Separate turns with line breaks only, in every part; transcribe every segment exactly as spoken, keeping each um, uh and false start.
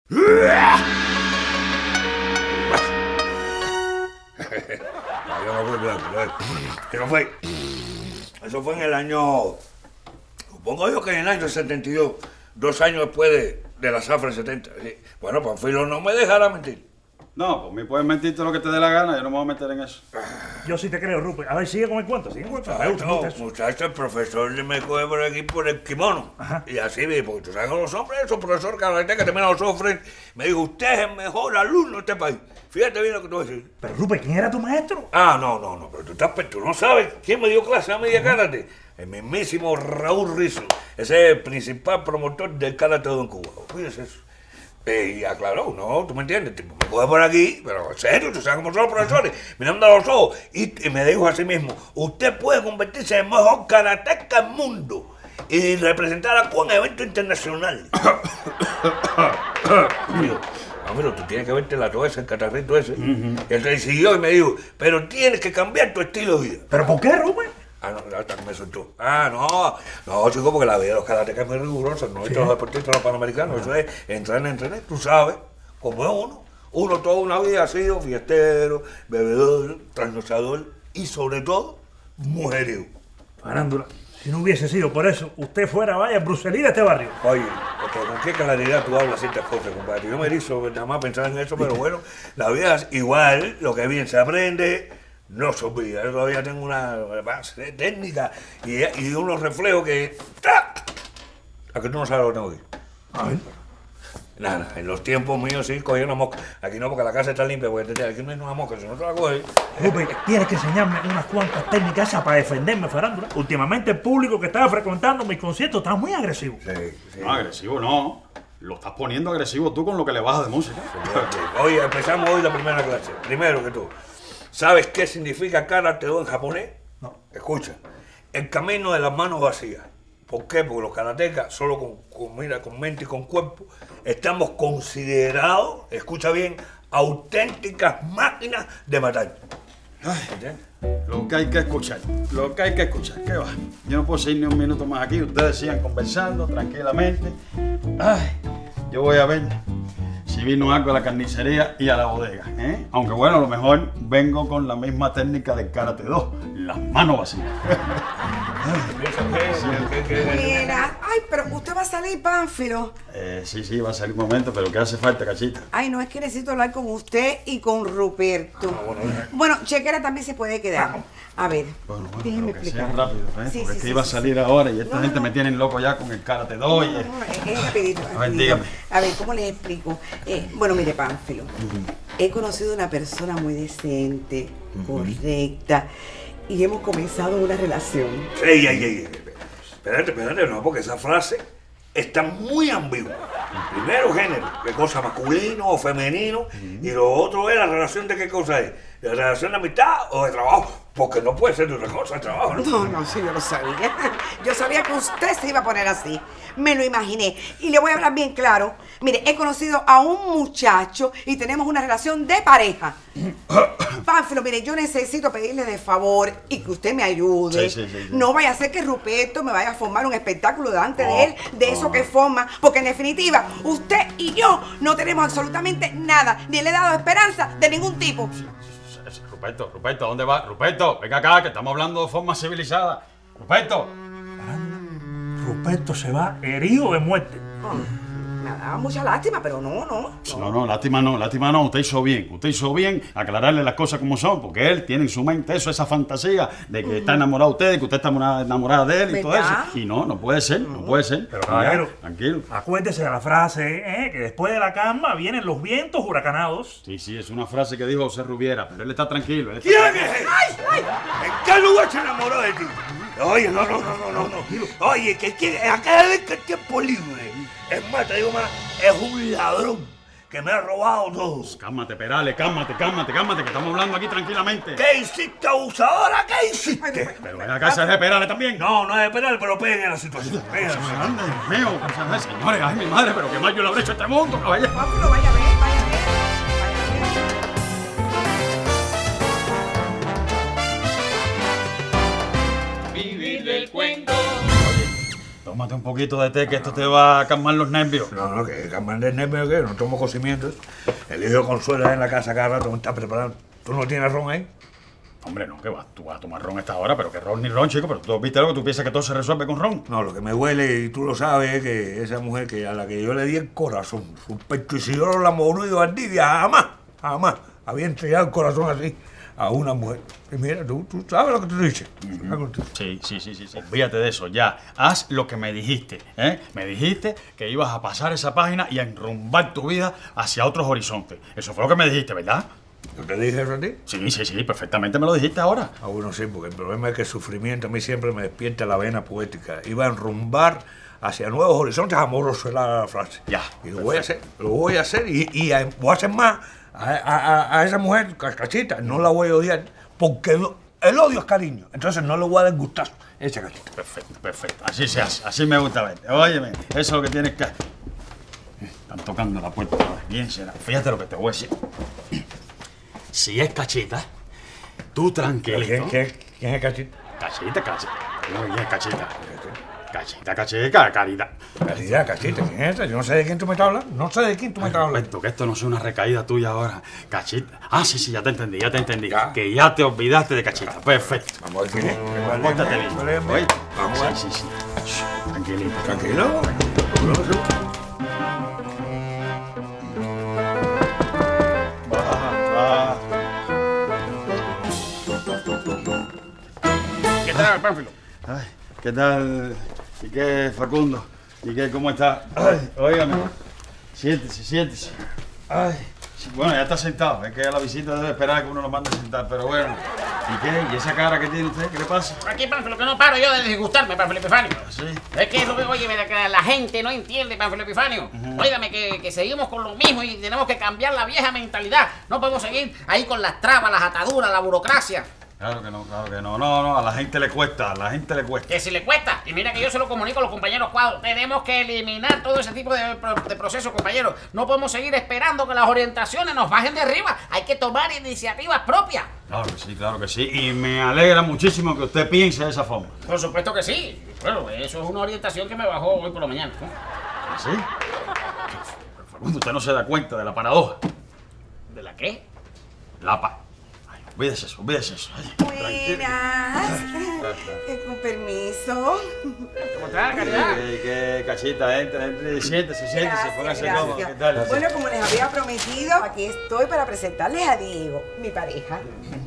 Eso fue, eso fue en el año, supongo yo que en el año setenta y dos, dos años después de, de la zafra del setenta. Sí. Bueno, Panfilo no me dejará mentir.
No, pues me puedes mentirte lo que te dé la gana, yo no me voy a meter en eso.
Yo sí te creo, Rupert. A ver, sigue con el cuento, sigue con el cuento. Me gusta, me gusta eso.
Muchacho, el profesor me coge por aquí por el kimono. Ajá. Y así, porque tú sabes que los hombres, esos profesores que también los sufren, me dijo, usted es el mejor alumno de este país. Fíjate bien lo que te voy a decir.
Pero, Rupert, ¿quién era tu maestro?
Ah, no, no, no, pero tú estás, tú no sabes quién me dio clase a mí de karate. El mismísimo Raúl Rizzo. Ese es el principal promotor del karate en Cuba. Fíjese eso. Eh, y aclaró, no, tú me entiendes, tipo, me coge por aquí, pero en serio, tú sabes cómo son los profesores, mirando a los ojos, y, y me dijo a sí mismo, usted puede convertirse en el mejor karateca del mundo y representar a Cuba en eventos internacionales. Amigo, amigo, tú tienes que verte la toalla, el catarrito ese. Uh-huh. Él te siguió y me dijo, pero tienes que cambiar tu estilo de vida.
¿Pero por qué, Rupert?
Ah, no, hasta que me soltó. Ah, no, no, chico, porque la vida de los karatecas es muy rigurosa, no es los deportistas, los panamericanos, eso es entrenar, entrenar, tú sabes, como es uno. Uno toda una vida ha sido fiestero, bebedor, trasnochador y sobre todo, mujeriego.
Farándula, si no hubiese sido por eso, usted fuera, vaya, Bruselí de este barrio.
Oye, porque con qué claridad tú hablas ciertas cosas, compadre. Yo me erizo nada más pensar en eso, pero bueno, la vida es igual, lo que bien se aprende. No se olvida, yo todavía tengo una base técnica y, y unos reflejos que... ¡Tac! A que tú no sabes lo que tengo aquí.
A ver.
Nada, en los tiempos míos sí cogí una mosca. Aquí no, porque la casa está limpia, porque aquí no hay una mosca, si no te la coges...
Rupert, tienes que enseñarme unas cuantas técnicas esas para defenderme, Farándula. Últimamente el público que estaba frecuentando mis conciertos está muy agresivo.
Sí, sí.
No, agresivo no. Lo estás poniendo agresivo tú con lo que le bajas de música.
Sí, oye, empezamos hoy la primera clase. Primero que tú. ¿Sabes qué significa karate-do en japonés?
No.
Escucha, el camino de las manos vacías. ¿Por qué? Porque los karatecas, solo con, con, mira, con mente y con cuerpo, estamos considerados, escucha bien, auténticas máquinas de matar.
Ay, lo que hay que escuchar, lo que hay que escuchar, ¿qué va? Yo no puedo seguir ni un minuto más aquí, ustedes sigan conversando tranquilamente. Ay, yo voy a ver si vino algo a la carnicería y a la bodega, ¿eh? Aunque bueno, a lo mejor vengo con la misma técnica del karate-do, las manos vacías.
Mira, ay, pero usted va a salir, Pánfilo.
Eh, sí, sí, va a salir un momento, pero ¿qué hace falta, cachita?
Ay, no, es que necesito hablar con usted y con Ruperto. Ah, bueno, bueno, Chequera también se puede quedar. A ver,
bueno, bueno,
déjeme
que
explicar.
sea rápido, ¿eh?
Sí,
porque
sí,
es que
sí,
iba
sí,
a salir
sí.
ahora y esta
No,
gente
no,
me tienen loco ya con el karate-do.
No, no, no, es rapidito.
A ver, dígame.
A ver, ¿cómo les explico? Eh, bueno, mire, Pánfilo, uh-huh. He conocido una persona muy decente, uh-huh. correcta, y hemos comenzado una relación.
Ey, ey, ey, ey. Espérate, espérate, no, porque esa frase está muy ambigua. Primero, género, qué cosa masculino o femenino, uh-huh. y lo otro es la relación de qué cosa es. ¿La relación de amistad o de trabajo? Porque no puede ser de otra cosa, de trabajo, ¿no?
No, no, sí, yo lo sabía. Yo sabía que usted se iba a poner así. Me lo imaginé. Y le voy a hablar bien claro. Mire, he conocido a un muchacho y tenemos una relación de pareja. Pánfilo, mire, yo necesito pedirle de favor y que usted me ayude.
Sí, sí, sí, sí.
No vaya a ser que Ruperto me vaya a formar un espectáculo delante oh, de él, de oh. eso que forma. Porque en definitiva, usted y yo no tenemos absolutamente nada. Ni le he dado esperanza de ningún tipo.
Ruperto, Ruperto, ¿dónde va? Ruperto, venga acá, que estamos hablando de forma civilizada. Ruperto.
Ruperto se va herido de muerte.
Oh, me daba mucha lástima, pero no, no, no.
No, no, lástima no, lástima no. Usted hizo bien, usted hizo bien aclararle las cosas como son, porque él tiene en su mente eso, esa fantasía de que uh-huh. está enamorado de usted, de que usted está enamorada de él y ¿verdad? Todo eso. Y no, no puede ser, uh-huh. no puede ser.
Pero caballero,
tranquilo.
Acuérdese de la frase, ¿eh? Que después de la calma vienen los vientos huracanados.
Sí, sí, es una frase que dijo José Rubiera, pero él está tranquilo. Él está
¿Quién
tranquilo.
es él? ¡Ay, ay! ¿En qué lugar se enamoró de ti? Oye, no, no, no, no, no, no. Oye, que, que a cada vez que el tiempo libre, es más, te digo más, es un ladrón que me ha robado todo.
Cálmate, Perales, cálmate, cálmate, cálmate, que estamos hablando aquí tranquilamente.
¿Qué hiciste, abusadora? ¿Qué hiciste?
Pero en la casa es de Perales también.
No, no es de Perales, pero peguen la situación. Peguen la situación.
Dios mío, señores, ay, mi madre, pero qué mal yo le habré hecho a este mundo, caballero.
Pánfilo, vaya a ver, vaya a ver.
Vivir del cuento.
tómate un poquito de té, que esto te va a calmar los nervios.
No, no, que calmar el nervio, que no tomo cocimientos. El hijo de Consuelo en la casa cada rato me está preparando. ¿Tú no tienes ron ahí?
Hombre, no, que vas, tú vas a tomar ron a esta hora, pero que ron ni ron, chico, pero tú viste algo, tú piensas que todo se resuelve con ron.
No, lo que me huele, y tú lo sabes, es que esa mujer que a la que yo le di el corazón, su pecho Isidoro Lamorú y Valdivia, jamás, jamás había entregado el corazón así a una mujer. Y mira, tú, tú sabes lo que te dices. Uh-huh.
Sí, sí, sí, sí, sí. Olvídate de eso, ya. Haz lo que me dijiste, ¿eh? Me dijiste que ibas a pasar esa página y a enrumbar tu vida hacia otros horizontes. Eso fue lo que me dijiste, ¿verdad?
¿Yo te dije eso a ti?
Sí, sí, sí, perfectamente me lo dijiste ahora.
Ah, bueno, sí, porque el problema es que el sufrimiento a mí siempre me despierta la vena poética. Iba a enrumbar hacia nuevos horizontes amorosos, era la frase.
Ya.
Y lo voy a hacer, lo voy a hacer y, y a, voy a hacer más a, a, a esa mujer, Cachita, no la voy a odiar, porque el, el odio es cariño. Entonces no le voy a dar gustazo a esa Cachita.
Perfecto, perfecto. Así se hace, así me gusta verte. Óyeme, eso es lo que tienes que... Están tocando la puerta. Bien será. Fíjate lo que te voy a decir. Si es Cachita, tú tranquilito.
¿Quién, quién, quién es Cachita?
Cachita, Cachita. No, ¿quién es Cachita? Cachita, Cachita, Caridad.
Caridad, Cachita, ¿quién es esa? Yo no sé de quién tú me estás hablando. No sé de quién tú me estás hablando.
Perfecto, que esto no sea una recaída tuya ahora. Cachita. Ah, sí, sí, ya te entendí, ya te entendí.
¿Ya?
Que ya te olvidaste de Cachita. Perfecto.
Vamos a ver quién es.
Pórtate bien.
Oye, vamos a ver.
Sí, sí, sí. Shh, tranquilito.
Tranquilo.
¿Qué tal, Pánfilo? Ay, ¿qué tal? ¿Y qué, Facundo? ¿Y qué, cómo está? Ay, óigame. Siéntese, siéntese. Ay, sí, bueno, ya está sentado. Es que a la visita debe esperar que uno lo mande a sentar, pero bueno. ¿Y qué? ¿Y esa cara que tiene usted? ¿Qué le pasa?
Aquí, Pánfilo, que no paro yo de disgustarme, Pánfilo Epifanio.
¿Sí?
Es que, oye, la, la gente no entiende, Pánfilo Epifanio. Uh-huh. Óigame, que, que seguimos con lo mismo y tenemos que cambiar la vieja mentalidad. No podemos seguir ahí con las trabas, las ataduras, la burocracia.
Claro que no, claro que no. No, no, a la gente le cuesta, a la gente le cuesta.
Que si le cuesta, y mira que yo se lo comunico a los compañeros cuadros, tenemos que eliminar todo ese tipo de, de procesos, compañeros. No podemos seguir esperando que las orientaciones nos bajen de arriba. Hay que tomar iniciativas propias.
Claro que sí, claro que sí. Y me alegra muchísimo que usted piense de esa forma.
Por supuesto que sí. Bueno, eso es una orientación que me bajó hoy por la mañana, ¿no?
¿Sí? Facundo, usted no se da cuenta de la paradoja.
¿De la qué?
La pa... Olvídese eso, olvídese eso. Ay,
buenas. Eh, con permiso.
¿Cómo está, Caridad?
¿Qué, qué Cachita? Entre, entre, siéntese, siéntese,
Gracias,
póngase
gracias.
cómodo. ¿Qué tal?
Bueno, como les había prometido, aquí estoy para presentarles a Diego, mi pareja.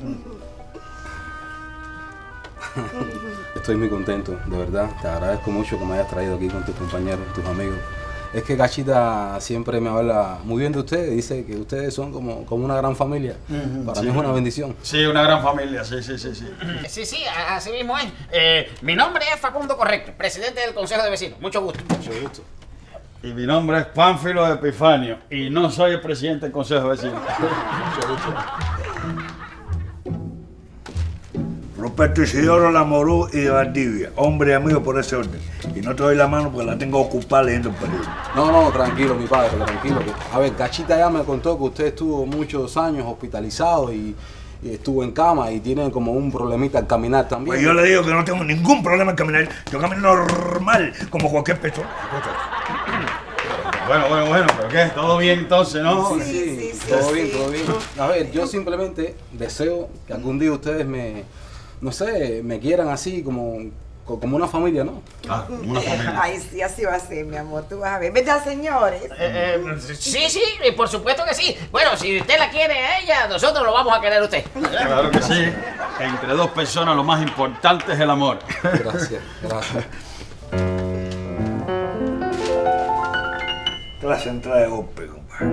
Estoy muy contento, de verdad. Te agradezco mucho que me hayas traído aquí con tus compañeros, tus amigos. Es que Cachita siempre me habla muy bien de ustedes, dice que ustedes son como, como una gran familia. Uh-huh, Para sí. mí es una bendición.
Sí, una gran familia, sí, sí, sí. Sí,
sí, sí, así mismo es. Eh, mi nombre es Facundo Correcto, presidente del Consejo de Vecinos. Mucho gusto.
Mucho gusto.
Y mi nombre es Pánfilo Epifanio y no soy el presidente del Consejo de Vecinos.
Mucho gusto.
Ruperto Isidoro Lamorú y de Valdivia, hombre amigo por ese orden. Y no te doy la mano porque la tengo ocupada leyendo el periódico.
No, no, tranquilo, mi padre, tranquilo. A ver, Cachita ya me contó que usted estuvo muchos años hospitalizado y, y estuvo en cama y tiene como un problemita al caminar también.
Pues yo le digo que no tengo ningún problema al caminar. Yo camino normal, como cualquier persona.
Bueno, bueno, bueno, ¿pero qué? ¿Todo bien entonces, no?
Sí, sí, sí, todo sí. bien, todo bien. A ver, yo simplemente deseo que algún día ustedes me... no sé, me quieran así como, como una familia, ¿no?
Ah, como una familia.
Ay, sí, así va a ser, mi amor, tú vas a ver. ¿Verdad, señores?
Eh, eh, sí, sí, por supuesto que sí. Bueno, si usted la quiere a ella, nosotros lo vamos a querer a usted.
Claro que sí. Entre dos personas lo más importante es el amor.
Gracias, gracias.
Clase entrada de golpe, compadre.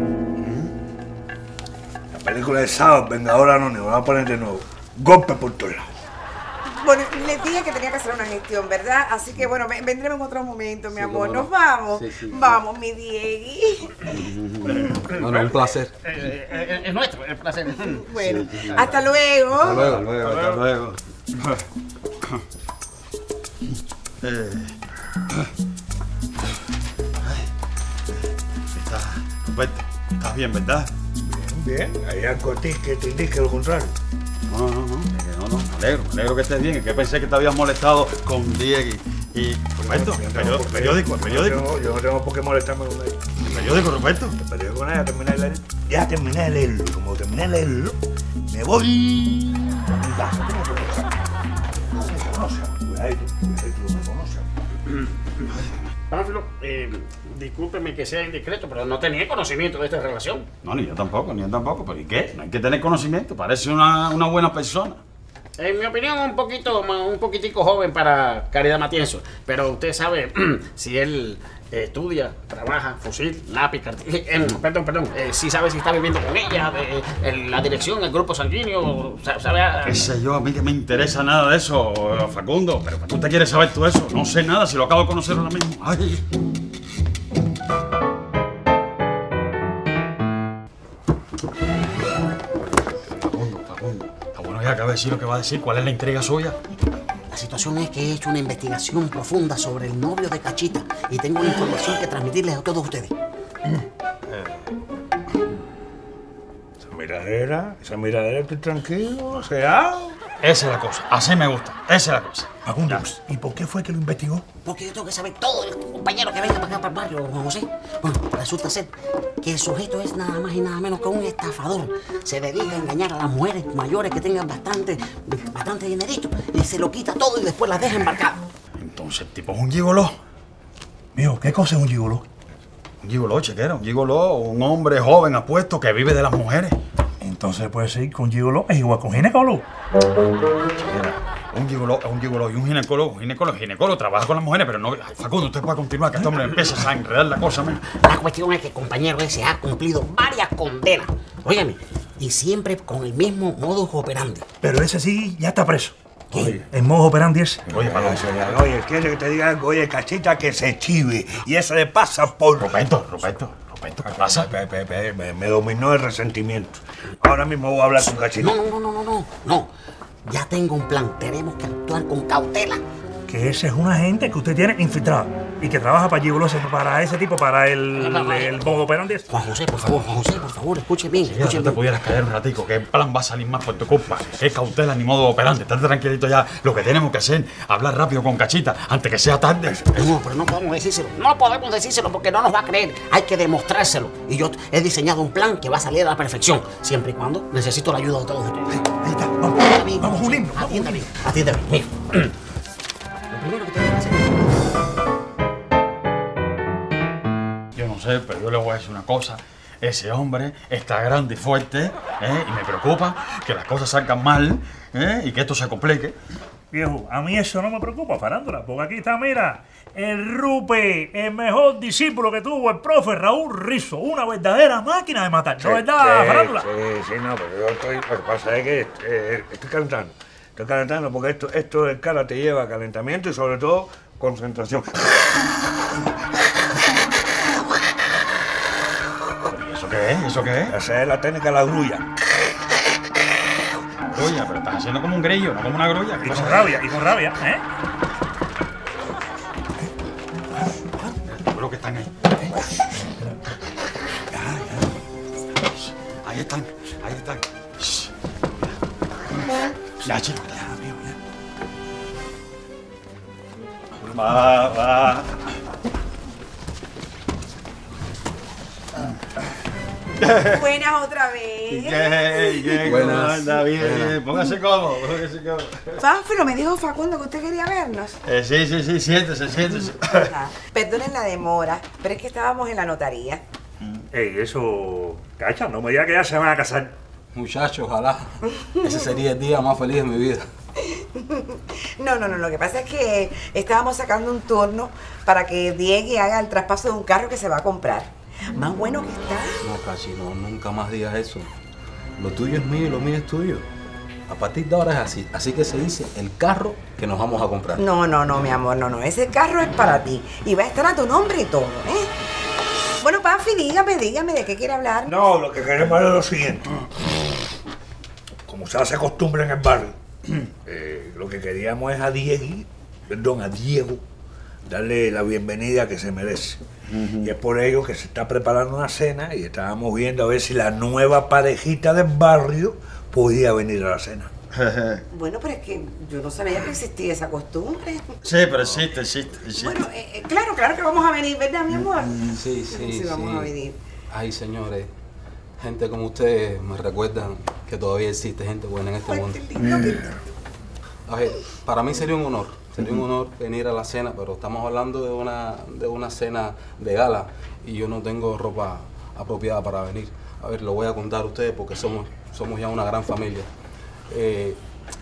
La película de Sábado, Vengador Anónimo, vamos a poner de nuevo. Golpe por todos lados.
Bueno, les dije que tenía que hacer una gestión, ¿verdad? Así que, bueno, vendremos en otro momento, mi
sí,
amor.
No.
Nos vamos.
Sí, sí,
vamos,
sí.
mi Diegui.
Bueno, un placer.
Eh, eh, es nuestro, el placer.
Bueno,
sí, sí.
hasta luego.
Hasta luego.
Hasta luego, hasta luego. eh. Estás, Roberto, estás bien, ¿verdad?
Bien, bien. Hay algo a ti que te indique lo contrario.
No, no, no, no, no, me alegro, me alegro que estés bien. Es que pensé que te habías molestado con Diego y, y Ruperto,
Yo
el
no tengo por qué-
periódico, el periódico.
Yo no, tengo- yo no tengo por qué molestarme con él.
El periódico, Ruperto.
El periódico nada, ya terminé de leer. Ya terminé de leerlo. Como terminé de leerlo, me voy a mi casa. No me conoce. Cuidadito, cuidadito, no me conoce.
Pánfilo, eh, discúlpeme que sea indiscreto, pero no tenía conocimiento de esta relación.
No, ni yo tampoco, ni yo tampoco. ¿Pero y qué? No hay que tener conocimiento. Parece una, una buena persona.
En mi opinión, un poquito, ma- un poquitico joven para Caridad Matienzo. Pero usted sabe si él eh, estudia, trabaja, fusil, lápiz, cartilla. Eh, perdón, perdón. Eh, si sabe si está viviendo con ella, eh, en la dirección, el grupo sanguíneo. sa- ¿Sabe? a-
¿Qué sé yo? A mí que me interesa nada de eso, Facundo. Pero tú te quieres saber tú eso. No sé nada, si lo acabo de conocer ahora mismo. Ay. Facundo, Facundo. Está bueno ya, acaba de decir lo que va a decir. ¿Cuál es la intriga suya?
La situación es que he hecho una investigación profunda sobre el novio de Cachita y tengo una información que transmitirles a todos ustedes.
Esa miradera, esa miradera, estoy tranquilo, o sea.
Esa es la cosa. Así me gusta. Esa es la cosa.
Facundo, ¿y por qué fue que lo investigó?
Porque yo tengo que saber todo el compañero que venga para acá, para el barrio, Juan José. Bueno, resulta ser que el sujeto es nada más y nada menos que un estafador. Se dedica a engañar a las mujeres mayores que tengan bastante, bastante dinerito y se lo quita todo y después las deja embarcadas.
Entonces el tipo es un gigoló.
Mijo, ¿qué cosa es un gigoló?
Un gigoló, chequera. Un gigoló, un hombre joven, apuesto, que vive de las mujeres.
Entonces puede ser que un gigoló es igual con ginecólogo.
Chequera. Un gigoló es un gigoló y un ginecólogo, un ginecólogo, ginecólogo trabaja con las mujeres, pero no... Ay, Facundo, usted puede continuar, que este hombre empieza a enredar la cosa, man.
La cuestión es que el compañero ese ha cumplido varias condenas. Óigame, y siempre con el mismo modus operandi.
Pero ese sí ya está preso. Oye, el modo operandi ese.
Oye, Paloma.
Oye, quiere que te diga algo, oye, Cachita, que se chive. Y eso le pasa por.
Roberto, Roberto, Roberto, ¿qué pasa?
Pe- pe- pe- Me, me dominó el resentimiento. Ahora mismo voy a hablar con Cachita.
No, no, no, no, no, no, no. Ya tengo un plan. Tenemos que actuar con cautela.
Que ese es un agente que usted tiene infiltrado y que trabaja para gigolos, para ese tipo, para el, el modo operandi ese.
Juan José, por favor, Juan José, por favor, escuche bien,
Ya
escuche
tú te
bien.
pudieras caer un ratico, que el plan va a salir más por tu culpa. Qué cautela ni modo operante. Estate tranquilito ya. Lo que tenemos que hacer, hablar rápido con Cachita antes que sea tarde.
No, pero no podemos decírselo. No podemos decírselo porque no nos va a creer. Hay que demostrárselo. Y yo he diseñado un plan que va a salir a la perfección, siempre y cuando necesito la ayuda de todos ustedes.
Ahí está, vamos,
Atienda bien,
vamos a
José.
unirnos. vamos a
Atienda bien,
unirnos.
atienda bien. Mira. Lo primero que tengo que hacer.
Yo no sé, pero yo le voy a decir una cosa. Ese hombre está grande y fuerte, ¿eh? Y me preocupa que las cosas salgan mal, ¿eh? Y que esto se complique.
Viejo, a mí eso no me preocupa, farándula, porque aquí está, mira, el Rupe, el mejor discípulo que tuvo el profe Raúl Rizzo, una verdadera máquina de matar, ¿no es verdad,
sí,
farándula?
Sí, sí, no, pero yo estoy. Lo que pasa es que eh, estoy calentando. Estoy calentando porque esto, esto del cara te lleva a calentamiento y sobre todo concentración.
¿Eso qué es? ¿Eso qué es?
Esa es la técnica de la grulla.
Grulla, pero estás haciendo como un grillo, no como una grulla.
Y con rabia, y con rabia, ¿eh?
Seguro que están ahí. Ahí están, ahí están. Shh. Ya, chico, ya, amigo, ya. Va, va.
Buenas otra vez.
Yay, yay,
Buenas.
¿cómo anda? Bien,
Buenas.
bien. Póngase cómodo, póngase cómodo.
Pánfilo, me dijo Facundo que usted quería vernos.
Eh, sí, sí, sí, siéntese, siéntese.
Ajá. Perdonen la demora, pero es que estábamos en la notaría.
Ey, eso, cacha, no me diga que ya se van a casar.
Muchachos, ojalá. Ese sería el día más feliz de mi vida.
No, no, no, lo que pasa es que estábamos sacando un turno para que Diego haga el traspaso de un carro que se va a comprar. Más bueno que está.
No, Cachi, no, nunca más digas eso. Lo tuyo es mío y lo mío es tuyo. A partir de ahora es así. Así que se dice el carro que nos vamos a comprar.
No, no, no, mi amor, no, no. Ese carro es para ti. Y va a estar a tu nombre y todo, ¿eh? Bueno, Panfi, dígame, dígame de qué quiere hablar.
No, lo que queremos es lo siguiente. Como se hace costumbre en el barrio, eh, lo que queríamos es a Diego, perdón, a Diego, darle la bienvenida que se merece. Y es por ello que se está preparando una cena y estábamos viendo a ver si la nueva parejita del barrio podía venir a la cena.
Bueno, pero es que yo no sabía que existía esa costumbre.
Sí, pero existe, existe, existe.
Bueno, eh, eh, claro, claro que vamos a venir, ¿verdad, mi amor?
Sí, sí,
Sí, vamos
sí.
a venir.
Ay, señores, gente como ustedes me recuerdan que todavía existe gente buena en este
Ay,
mundo.
qué lindo, qué-
A ver, para mí sería un honor, sería un honor venir a la cena, pero estamos hablando de una, de una cena de gala y yo no tengo ropa apropiada para venir. A ver, lo voy a contar a ustedes porque somos, somos ya una gran familia. Eh,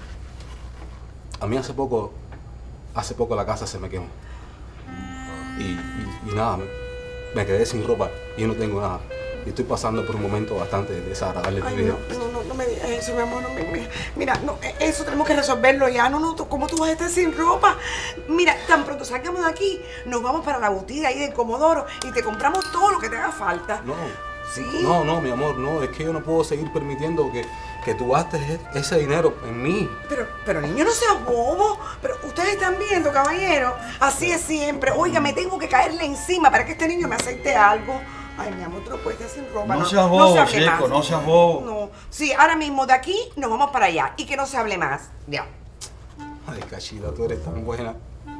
a mí hace poco, hace poco la casa se me quemó. Y, y, y nada, me, me quedé sin ropa y no tengo nada. Y estoy pasando por un momento bastante desagradable en mi
Ay,
vida.
no, no, no, no me digas eso, mi amor. No, me- me- mira, no, eh, eso tenemos que resolverlo ya. No, no, tú- ¿cómo tú vas a estar sin ropa? Mira, tan pronto salgamos de aquí, nos vamos para la boutique ahí del Comodoro y te compramos todo lo que te haga falta.
No,
¿Sí?
no, no, mi amor, no, es que yo no puedo seguir permitiendo que, que tú gastes e- ese dinero en mí.
Pero, pero niño, no seas bobo. Pero ustedes están viendo, caballero. Así es siempre. Oiga, me tengo que caerle encima para que este niño me acepte algo. Ay, mi amor, tú no puedes estar sin ropa.
No seas bobo,
se hable
chico,
más.
no seas bobo.
No. Sí, ahora mismo de aquí nos vamos para allá. Y que no se hable más. Ya.
Ay, Cachita, tú eres tan buena.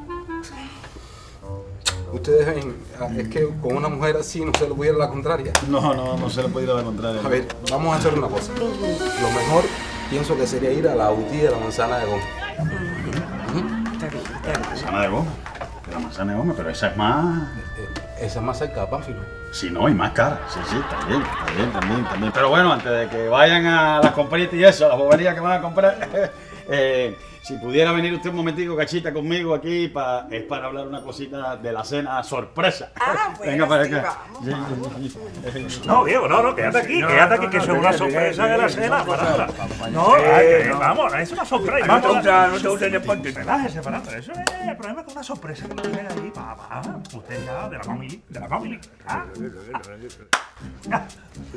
Ustedes ven, es que con una mujer así no se le puede ir a la contraria.
No, no, no se le puede ir a la contraria.
A ver, vamos a hacer una cosa. Lo mejor pienso que sería ir a la boutique de la manzana de goma.
Está bien, está bien.
Manzana de goma. De la manzana de goma, pero esa es más...
Eh, Esa es más cerca de Pánfilo.
Sí, no, y más cara. Sí, sí, también, también, también, también. Pero bueno, antes de que vayan a las compritas y eso, a las boberías que van a comprar, eh, si pudiera venir usted un momentico, Cachita, conmigo aquí, pa, es para hablar una cosita de la cena sorpresa.
Ah, bueno,
Venga para
sí,
acá.
vamos,
Sí,
vamos.
sí, sí, sí.
No, Diego, no, no, quédate aquí, quédate aquí, que eso es una sorpresa de la cena, Farándula. No, eh, vamos, es una sorpresa.
No te
Vamos,
gusta, no te gusta ni el parte.
relájese, Farándula, eso es el problema con una sorpresa que lo tienen ahí, papá. Usted ya, de la familia, de la familia. Ah, ah.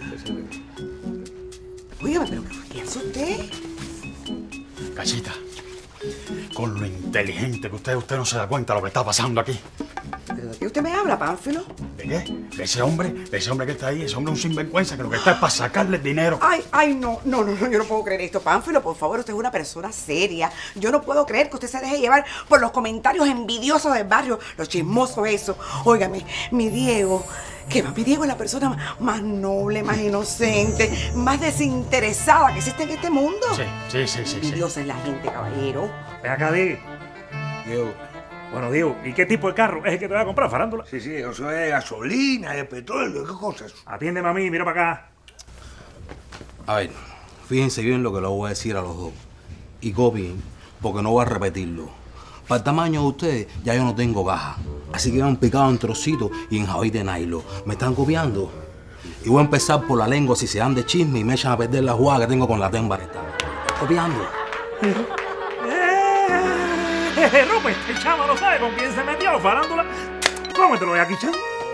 Oígame, pero ¿qué hace usted?
Cachita, con lo inteligente que usted, usted no se da cuenta de lo que está pasando aquí.
¿Pero de qué usted me habla, Pánfilo?
¿De qué? De ese hombre, de ese hombre que está ahí, ese hombre es un sinvergüenza que lo que está es para sacarle dinero.
Ay, ay, no, no, no, no, yo no puedo creer esto. Pánfilo, por favor, usted es una persona seria. Yo no puedo creer que usted se deje llevar por los comentarios envidiosos del barrio, los chismosos eso. Óigame, mi Diego, que va, mi Diego es la persona más- más noble, más inocente, más desinteresada que existe en este mundo.
Sí, sí, sí, sí. sí.
Envidiosa es la gente, caballero.
Ven acá, Diego.
Diego,
Bueno, Diego, ¿y qué tipo de carro es el que te va a comprar, Farándula?
Sí, sí, eso es gasolina, es petróleo, ¿qué cosas?
Atiéndeme a mí, mira para acá.
a ver, fíjense bien lo que le voy a decir a los dos. Y copien, porque no voy a repetirlo. Para el tamaño de ustedes, ya yo no tengo caja. Así que van picado en trocitos y en jaboy de nylon. ¿Me están copiando? Y voy a empezar por la lengua si se dan de chisme y me echan a perder la jugada que tengo con la tembareta. ¿Copiando?
Eh, Rupert, el chama no sabe con quién se metió, Farándula. Cómetelo de aquí, chamo.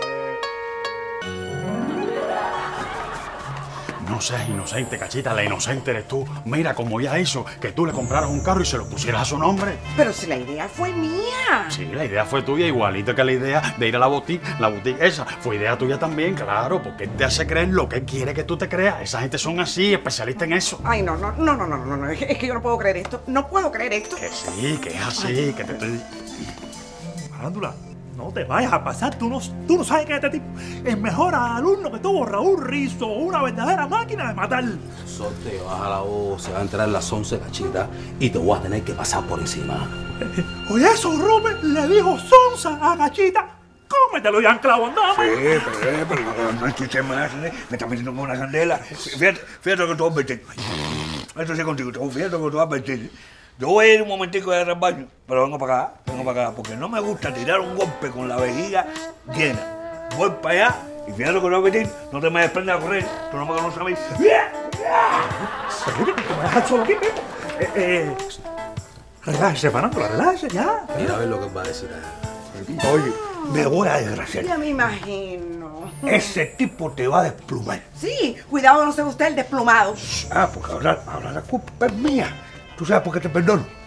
No seas inocente, Cachita, la inocente eres tú. Mira cómo ya hizo que tú le compraras un carro y se lo pusieras a su nombre.
Pero si la idea fue mía.
Sí, la idea fue tuya, igualito que la idea de ir a la boutique. La boutique esa fue idea tuya también, claro, porque él te hace creer lo que él quiere que tú te creas. Esa gente son así, especialistas en eso.
Ay, no, no, no, no, no, no, no, es que, es que yo no puedo creer esto. No puedo creer esto.
Que sí, que es así, que te estoy...
Farándula, no te vayas a pasar. Tú no, tú no sabes que este tipo es el mejor alumno que tuvo Raúl Rizzo, una verdadera máquina de matar.
Sorte, baja la voz, se va a entrar las once cachitas y te voy a tener que pasar por encima.
Oye, eso, Rupert, le dijo Sonsa a Gachita. Cómetelo y anclado, andamos.
Sí, pero, eh, pero no, no escuché más, ¿eh? Me está metiendo como una candela. Fíjate, fíjate lo que te voy a advertir. Esto sí contigo, te voy- fíjate lo que te voy a advertir. Yo voy a ir un momentico a ir al baño, pero vengo para acá, vengo para acá, porque no me gusta tirar un golpe con la vejiga llena. Voy para allá y fíjate lo que te voy a advertir, no te me desprendas a correr, tú no me conoces a mí.
¿Seguro que te vas a dejar solo aquí, Pepe? Eh, eh, relájese, Farándula, relájese, ya.
Mira a ver lo que va a decir a él.
Oye, me voy a desgraciar.
Ya me imagino.
Ese tipo te va a desplumar.
Sí, cuidado, no sea usted el desplumado.
Ah, porque ahora, ahora la culpa es mía. ¿Tú sabes por qué te perdono?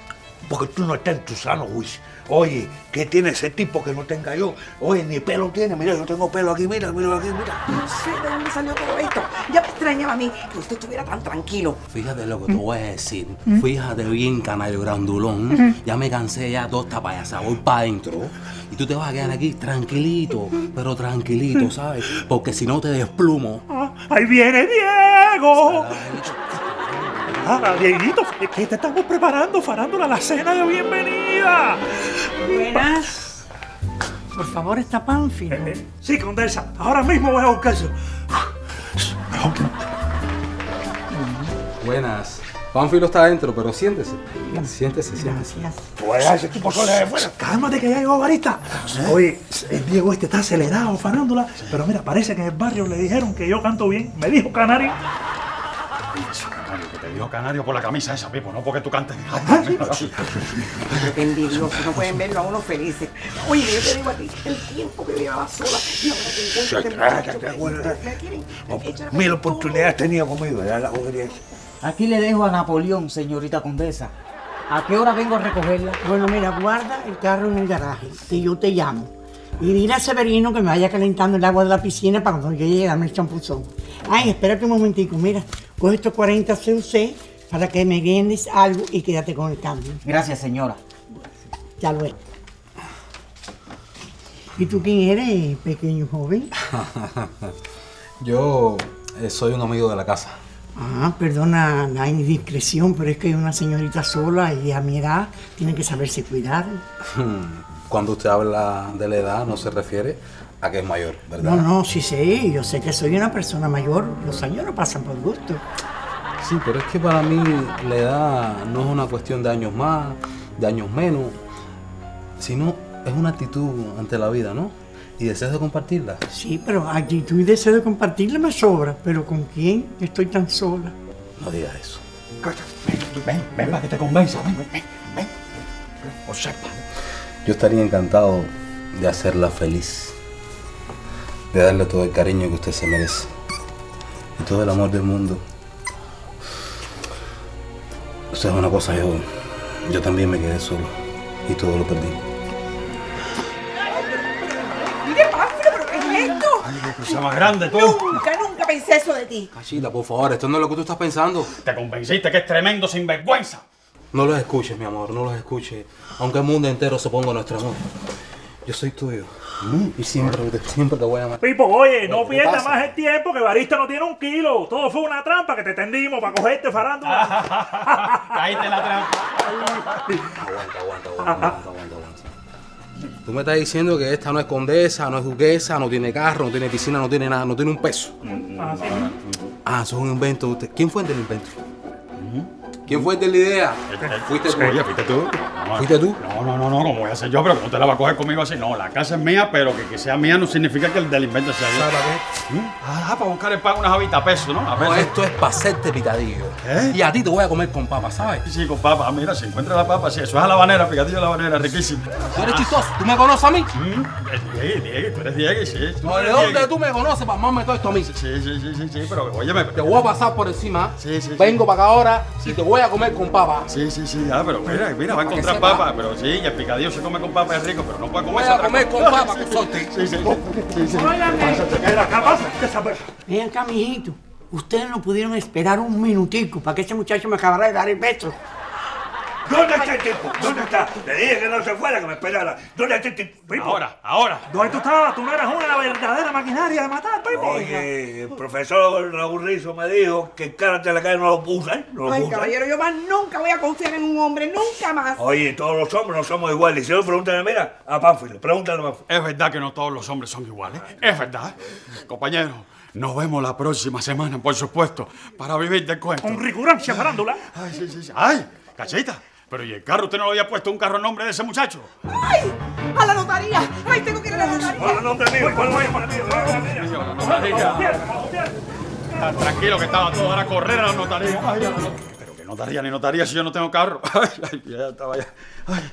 porque tú no estás en tu sano juicio. Oye, ¿qué tiene ese tipo que no tenga yo? Oye, ni pelo tiene. Mira, yo tengo pelo aquí, mira, mira aquí, mira.
No sé de dónde salió todo esto. Ya me extrañaba a mí que usted estuviera tan tranquilo.
Fíjate lo que te voy a decir. Fíjate bien, canario grandulón. Ya me cansé ya toda esta payasa. Voy para adentro. Y tú te vas a quedar aquí tranquilito, pero tranquilito, ¿sabes? Porque si no te desplumo.
Ah, ¡ahí viene Diego! Ah, Dieguito, es que te estamos preparando, farándula, la cena de bienvenida.
Buenas. Por favor, está Pánfilo.
Eh, eh, sí, condesa, ahora mismo voy a buscar eso.
Buenas. Pánfilo está adentro, pero siéntese. Siéntese, siéntese.
Gracias.
Pues a ese tipo solo de fuera.
Cálmate que ya llegó Barista. Oye, el Diego este está acelerado, farándula, pero mira, parece que en el barrio le dijeron que yo canto bien. Me dijo Canario.
Eso, Canario, que te dijo Canario por la camisa esa, Pipo, no porque tú cantes.
Qué envidioso, no pueden verlo a uno felices. Oye, yo te digo a ti, el tiempo que llevaba sola y ahora que encuentro este muchacho que me quieren echar a
Mil
perder
oportunidades has tenido conmigo, ya la bobería esa.
Aquí le dejo a Napoleón, señorita condesa. ¿A qué hora vengo a recogerla? Bueno, mira, guarda el carro en el garaje, que yo te llamo. Y dile a Severino que me vaya calentando el agua de la piscina para cuando yo llegue a darme el champuzón. Ay, espérate un momentico, mira. Coge estos cuarenta C U C para que me vendes algo y quédate con el cambio.
Gracias, señora.
Ya luego. ¿Y tú quién eres, pequeño joven?
Yo eh, soy un amigo de la casa.
Ah, perdona la indiscreción, pero es que hay una señorita sola y a mi edad tiene que saberse cuidar.
Cuando usted habla de la edad, no se refiere a que es mayor, ¿verdad?
No, no, sí sé, yo sé que soy una persona mayor. Los años no pasan por gusto.
Sí, pero es que para mí la edad no es una cuestión de años más, de años menos, sino es una actitud ante la vida, ¿no? Y deseas de compartirla.
Sí, pero actitud y deseo de compartirla me sobra. ¿Pero con quién? Estoy tan sola.
No digas eso.
Ven, ven para que te convenza, ven, ven, ven, ven. Observa.
Yo estaría encantado de hacerla feliz, de darle todo el cariño que usted se merece y todo el amor del mundo. O sea, una cosa, yo, yo también me quedé solo y todo lo perdí.
Mire, Pánfilo, ¿pero qué es esto?
Ay, qué cosa más grande tú.
Nunca, nunca pensé eso de ti.
Cachita, por favor, esto no es lo que tú estás pensando.
Te convenciste que es tremendo sinvergüenza.
No los escuches, mi amor, no los escuches. Aunque el mundo entero se ponga a nuestro amor. Yo soy tuyo. Y siempre, te- siempre te voy a amar.
Pipo, oye, no
¿Qué
pierdas
pasa?
más el tiempo, que Barista no tiene un kilo. Todo fue una trampa que te tendimos para cogerte farándula.
Caíste en la trampa.
Aguanta, aguanta, aguanta, aguanta, aguanta, aguanta. Tú me estás diciendo que esta no es condesa, no es duquesa, no tiene carro, no tiene piscina, no tiene nada, no tiene un peso. Ah, eso es un invento de usted. ¿Quién fue el del invento? ¿Quién fue el de la idea? ¿Fuiste tú?
Oye, ¿fuiste tú? No,
¿Fuiste tú?
No, no, no, no, ¿cómo voy a hacer yo? Pero ¿cómo te la va a coger conmigo así? No, la casa es mía, pero que, que sea mía no significa que el del invento sea yo. ¿Mm? Ah, para buscar el pan unas habitas a peso, ¿no? A
No,
peso.
esto es para hacerte picadillo.
¿Eh?
Y a ti te voy a comer con papas, ¿sabes?
Sí, con papa. Mira, si encuentra la papa, sí, eso es a la habanera, picadillo a la habanera, riquísimo.
Tú eres chistoso. ¿Tú me conoces a mí?
Mm, es Diego, Diego, tú eres Diego, sí. tú
No, ¿de
eres
dónde
Diego.
tú me conoces para mamarme todo esto a mí?
Sí, sí, sí, sí, sí, pero óyeme.
Te voy a pasar por encima.
Sí, sí, sí.
Vengo para acá ahora y te voy a comer con papas.
Sí, sí, sí, ah, pero mira, mira, va a
Para que
encontrar
sepa.
papa, pero sí, y el picadillo se come con papa, es rico, pero no puede
Voy
comer
a comer con papas, que soy ti.
Sí, sí, sí, sí, sí.
¿Qué pasa? ¿Qué sabe?
Ven acá, mijito. Ustedes no pudieron esperar un minutico para que ese muchacho me acabara de dar el beso.
¿Dónde está el tipo? ¿Dónde está? Le dije que no se fuera, que me esperara. ¿Dónde está el tipo?
Pipo,
Ahora, ahora.
¿dónde tú estabas? Tú no eras una verdadera maquinaria de matar, Pipo.
Oye, el profesor Raúl Rizzo me dijo que el karate de la calle no lo puso, ¿eh? No lo
Ay,
puso, ¿eh?
caballero, yo más nunca voy a confiar en un hombre, nunca más.
Oye, todos los hombres no somos iguales. Si yo pregúntale, mira, a Pánfilo, pregúntale a Pánfilo.
Es verdad que no todos los hombres son iguales. Es verdad. Compañeros, nos vemos la próxima semana, por supuesto, para vivir del cuento.
Con ricurancia farándula.
Ay, sí, sí, sí. ¡Ay! ¡Cachita! Pero ¿y el carro? ¿Usted no le había puesto un carro en nombre de ese muchacho?
¡Ay! ¡A la notaría! ¡Ay, tengo que ir a la notaría!
Ponle nombre mío, ponle nombre mío.
Señora, la notaría. Ah, tranquilo que estaba todo, ahora a correr a la notaría. Ay, a la not- Pero que notaría ni notaría si yo no tengo carro. Ay, ay, ya estaba ya. Ay.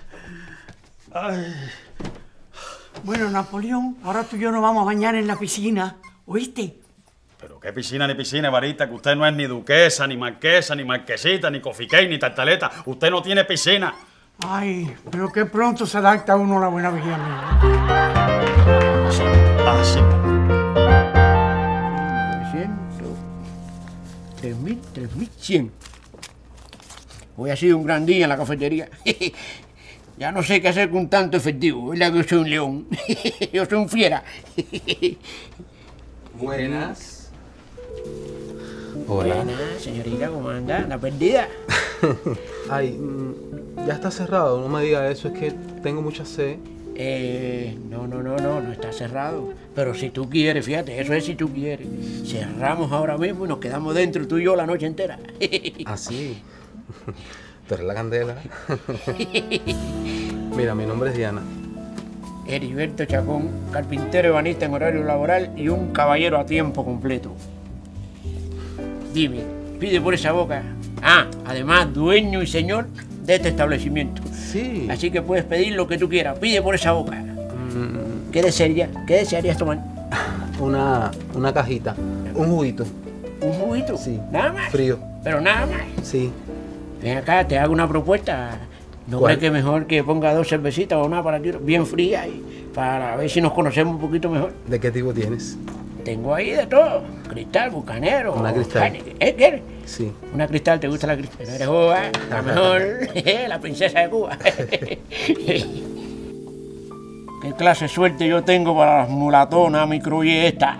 Ay.
Bueno, Napoleón, ahora tú y yo nos vamos a bañar en la piscina. ¿Oíste?
Pero qué piscina ni piscina, Barista, que usted no es ni duquesa, ni marquesa, ni marquesita, ni cofiquey, ni tartaleta. Usted no tiene piscina.
Ay, pero qué pronto se adapta uno a la buena vida mía.
Así.
novecientos, tres mil, tres mil cien. Hoy ha sido un gran día en la cafetería. Ya no sé qué hacer con tanto efectivo. ¿Verdad que yo soy un león? Yo soy un fiera.
Buenas. Hola.
Buenas, señorita, ¿cómo anda? ¿La perdida?
Ay, mm, ya está cerrado, no me diga eso, es que tengo mucha sed.
Eh, no, no, no, no, no está cerrado. Pero si tú quieres, fíjate, eso es si tú quieres. Cerramos ahora mismo y nos quedamos dentro tú y yo la noche entera.
Ah, sí. Tú eres la candela. Mira, mi nombre es Diana.
Heriberto Chacón, carpintero ebanista en horario laboral y un caballero a tiempo completo. Dime, pide por esa boca. Ah, además, dueño y señor de este establecimiento.
Sí.
Así que puedes pedir lo que tú quieras. Pide por esa boca.
Mm,
¿Qué desearías? ¿Qué desearías tomar?
una, una cajita, un juguito.
¿Un juguito?
Sí.
¿Nada más?
Frío.
Pero nada más.
Sí.
Ven acá, te hago una propuesta. ¿No
¿Cuál?
crees que mejor que ponga dos cervecitas o una para ti, bien fría, y para ver si nos conocemos un poquito mejor?
¿De qué tipo tienes?
Tengo ahí de todo. Cristal, bucanero.
Una Cristal.
Heineken. ¿Eh, quieres?
Sí.
Una Cristal, ¿te gusta la Cristal? ¿No eres boba? La mejor. La princesa de Cuba. ¿Qué clase de suerte yo tengo para las mulatonas, mi cruye esta?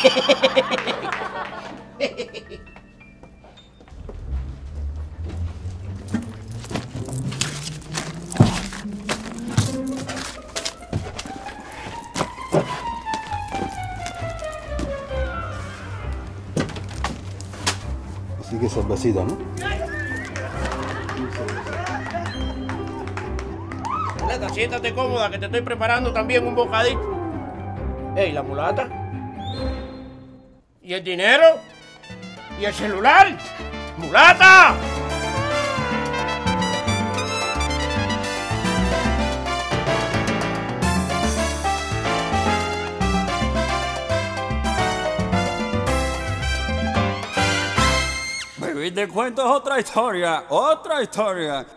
Así que cervecita, ¿no?
Mulata, siéntate cómoda que te estoy preparando también un bocadito. Ey, la mulata. ¿Y el dinero? ¿Y el celular? ¡Mulata!
Vivir de cuento es otra historia, otra historia.